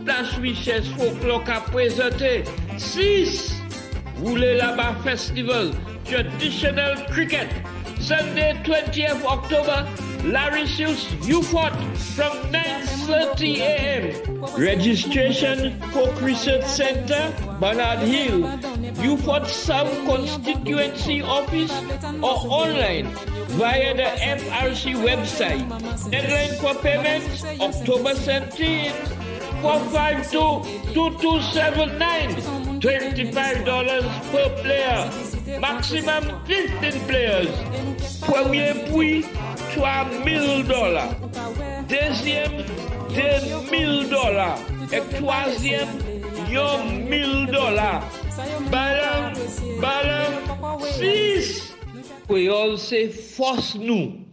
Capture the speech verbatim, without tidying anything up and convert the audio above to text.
Place Richesse Folklore qu'a présenté six Woule Laba Festival Traditional Cricket Sunday twentieth October Larisius Beaufort from nine thirty a m Registration for Research Center, Bernard Hill, Beaufort South Constituency Office or online via the F R C website. Deadline for payment October seventeenth. four five two, two two seven nine, twenty-five dollars per player, maximum fifteen players. Premier prix, trois mille dollars. Deuxième, deux mille dollars. Et troisième, un mille dollars. Ballon, ballon, six. We all say force nous.